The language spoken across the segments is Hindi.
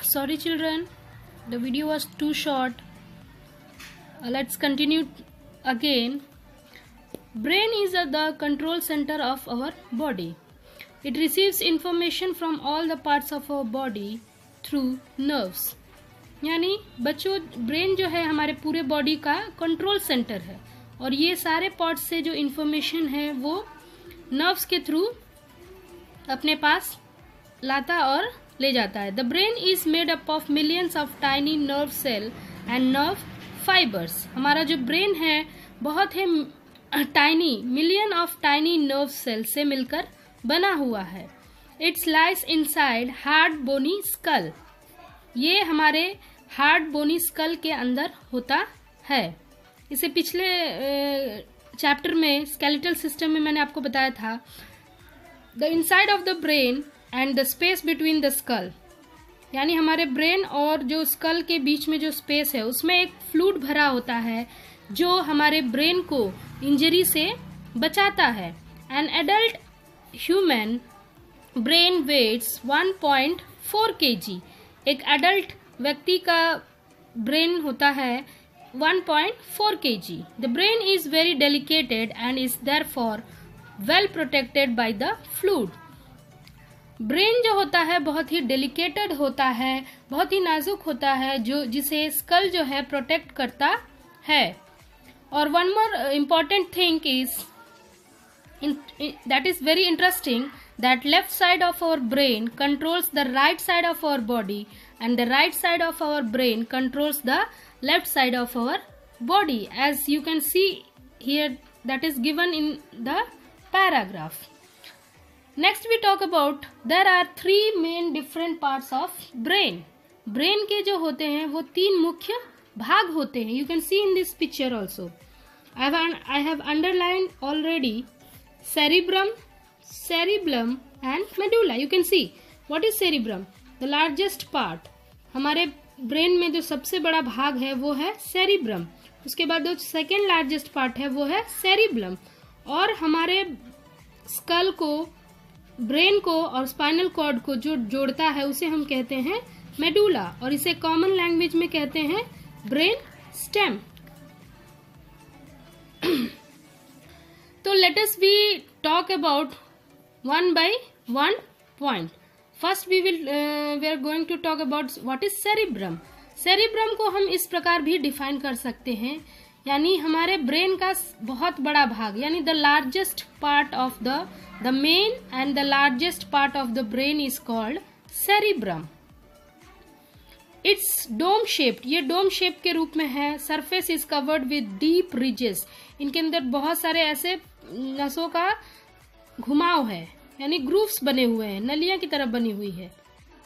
Sorry children, the video was too short. Let's continue again. Brain is the control center of our body. It receives information from all the parts of our body through nerves. यानी बच्चों, ब्रेन जो है हमारे पूरे बॉडी का कंट्रोल सेंटर है और ये सारे पार्ट्स से जो इंफॉर्मेशन है वो नर्व्स के थ्रू अपने पास लाता और ले जाता है. The brain is made up of millions of tiny nerve cell and nerve fibres. हमारा जो ब्रेन है बहुत ही tiny, million of tiny nerve cell से मिलकर बना हुआ है. It's lies inside hard bony skull. ये हमारे हार्ड बोनी स्कल के अंदर होता है. इसे पिछले चैप्टर में स्केलेटल सिस्टम में मैंने आपको बताया था. The inside of the brain and the space between the skull, यानी हमारे ब्रेन और जो स्कल के बीच में जो स्पेस है उसमें एक फ्लूइड भरा होता है जो हमारे ब्रेन को इंजरी से बचाता है. An adult human brain weighs 1.4 kg. एक एडल्ट व्यक्ति का ब्रेन होता है 1.4 kg. The brain is very delicated and is therefore well protected by the fluid. Brain जो होता है बहुत ही डेलिकेटेड होता है, बहुत ही नाजुक होता है, जो जिसे स्कल जो है प्रोटेक्ट करता है. और one more important thing is that is very interesting, that left side of our brain controls the right side of our body and the right side of our brain controls the left side of our body, as you can see here, that is given in the paragraph. Next we talk about there are three main different parts of brain. brain के जो होते हैं वो तीन मुख्य भाग होते हैं. You can see in this picture also. I have underlined already cerebrum, cerebellum and medulla. You can see what is cerebrum, the largest part. हमारे ब्रेन में जो सबसे बड़ा भाग है वो है cerebrum. उसके बाद जो सेकेंड लार्जेस्ट पार्ट है वो है cerebellum. और हमारे स्कल को, ब्रेन को और स्पाइनल कॉर्ड को जो जोड़ता है उसे हम कहते हैं मेडुला, और इसे कॉमन लैंग्वेज में कहते हैं brain stem. So let us we talk about one by one point. First we are going to talk about what is cerebrum. cerebrum को हम इस प्रकार भी डिफाइन कर सकते हैं, यानी हमारे ब्रेन का बहुत बड़ा भाग, यानी the largest part of the main and the largest part of the brain is called cerebrum. It's dome shaped, ये डोम शेप के रूप में है. Surface is covered with deep ridges. इनके अंदर बहुत सारे ऐसे नसों का घुमाव है, यानी ग्रूव्स बने हुए हैं, नलियां की तरह बनी हुई है.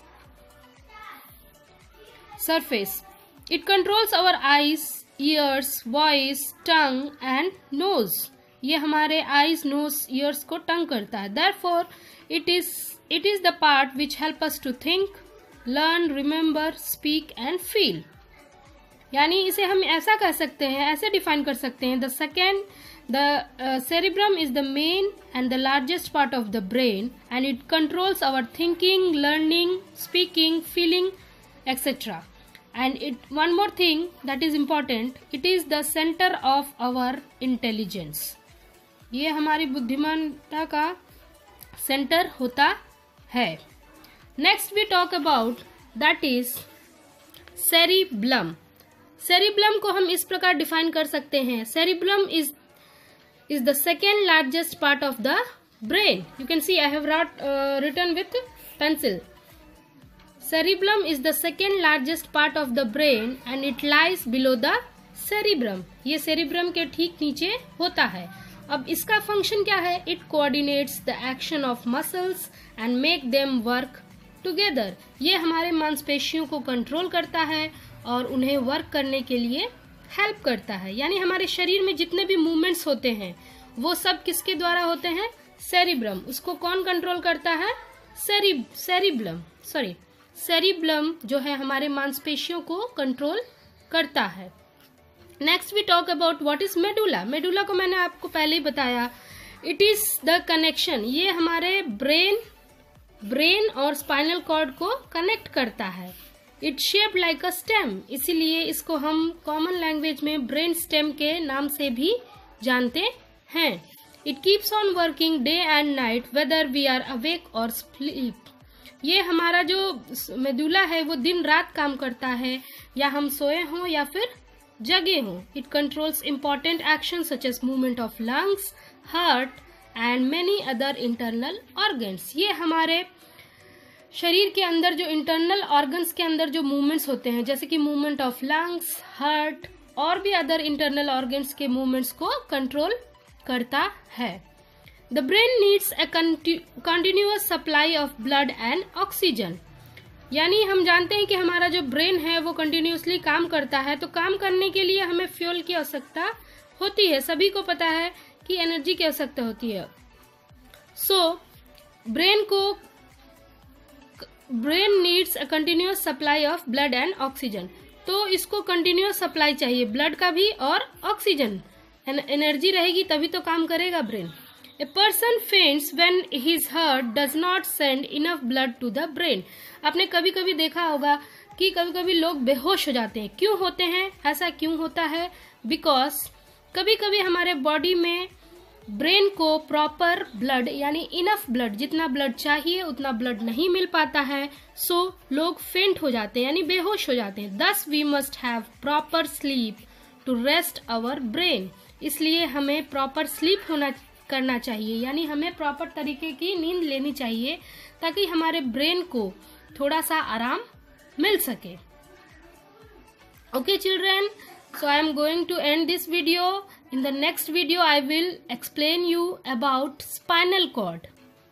Surface it controls our eyes, ears, voice, tongue and nose. ये हमारे आईज, नोज, ईयर्स को टंग करता है. Therefore it is the part which help us to think, learn, remember, speak and feel. यानी इसे हम ऐसा कह सकते हैं, ऐसे डिफाइन कर सकते हैं. The cerebrum is the main and the largest part of the brain and it controls our thinking, learning, speaking, feeling, etc. And one more thing that is important, it is the center of our intelligence. ये हमारी बुद्धिमानता का सेंटर होता है. Next we talk about that is cerebellum. cerebellum को हम इस प्रकार डिफाइन कर सकते हैं. cerebellum is the second largest part of the brain. You can see I have written with pencil. cerebellum is the second largest part of the brain and it lies below the cerebrum. ये cerebrum के ठीक नीचे होता है. अब इसका फंक्शन क्या है? It coordinates the action of muscles and make them work together. ये हमारे मांसपेशियों को कंट्रोल करता है और उन्हें वर्क करने के लिए हेल्प करता है. यानी हमारे शरीर में जितने भी मूवमेंट्स होते हैं वो सब किसके द्वारा होते हैं? सेरिब्रम. उसको कौन कंट्रोल करता है? सेरिब्लम जो है हमारे मांसपेशियों को कंट्रोल करता है. Next we talk about what is medulla. Medulla को मैंने आपको पहले ही बताया. It is the connection. ये हमारे ब्रेन और स्पाइनल कॉर्ड को कनेक्ट करता है. It shape like a stem, इसीलिए इसको हम कॉमन लैंग्वेज में ब्रेन स्टेम के नाम से भी जानते हैं। It keeps on working day and night whether we are awake और स्लीप। ये हमारा जो मेदुला है वो दिन रात काम करता है, या हम सोए हों या फिर जगे हों। It controls important action such as movement of lungs, heart and many other internal organs. ये हमारे शरीर के अंदर जो इंटरनल ऑर्गन्स के अंदर जो मूवमेंट्स होते हैं, जैसे कि मूवमेंट ऑफ लंग्स, हार्ट और भी अदर इंटरनल ऑर्गन्स के मूवमेंट्स को कंट्रोल करता है। The brain needs a continuous supply of blood and oxygen, यानी हम जानते हैं कि हमारा जो ब्रेन है वो कंटिन्यूअसली काम करता है, तो काम करने के लिए हमें फ्यूल की आवश्यकता होती है। सभी को पता है कि एनर्जी की आवश्यकता होती है। Brain needs a continuous supply of blood and oxygen, तो इसको कंटिन्यूअस सप्लाई चाहिए, ब्लड का भी और ऑक्सीजन। एनर्जी रहेगी तभी तो काम करेगा brain. A person faints when his heart does not send enough blood to the brain. आपने कभी कभी देखा होगा कि कभी कभी लोग बेहोश हो जाते हैं। क्यों होते हैं, ऐसा क्यों होता है? बिकॉज कभी कभी हमारे बॉडी में ब्रेन को प्रॉपर ब्लड यानी इनफ ब्लड, जितना ब्लड चाहिए उतना ब्लड नहीं मिल पाता है, सो लोग फेंट हो जाते हैं यानी बेहोश हो जाते हैं। Thus we must have proper sleep to rest our brain, इसलिए हमें प्रॉपर स्लीप करना चाहिए, यानी हमें प्रॉपर तरीके की नींद लेनी चाहिए ताकि हमारे ब्रेन को थोड़ा सा आराम मिल सके। Okay children, so I am going to end this video. In the next video I will explain you about spinal cord.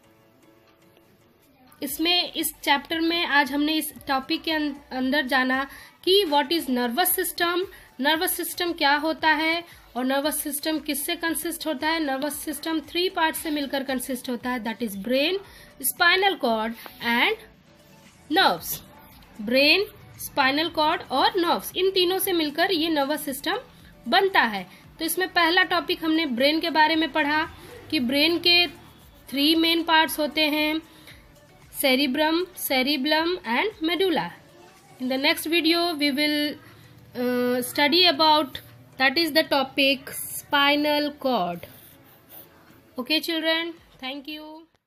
इसमें इस चैप्टर में आज हमने इस टॉपिक के अंदर जाना कि what is nervous system, nervous system क्या होता है और नर्वस सिस्टम किससे कंसिस्ट होता है। नर्वस सिस्टम 3 पार्ट से मिलकर कंसिस्ट होता है, that is brain, spinal cord and nerves. Brain, spinal cord और नर्व्स, इन तीनों से मिलकर ये नर्वस सिस्टम बनता है। तो इसमें पहला टॉपिक हमने ब्रेन के बारे में पढ़ा कि ब्रेन के 3 मेन पार्ट्स होते हैं, cerebrum, cerebellum and medulla. In the next video we will study about, that is the topic, spinal cord. Okay children, thank you.